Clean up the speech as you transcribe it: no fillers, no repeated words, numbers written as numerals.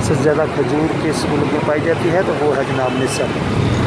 सबसे ज़्यादा खजूर किस मुल्क में पाई जाती है, तो वो है जनाब मिस्र।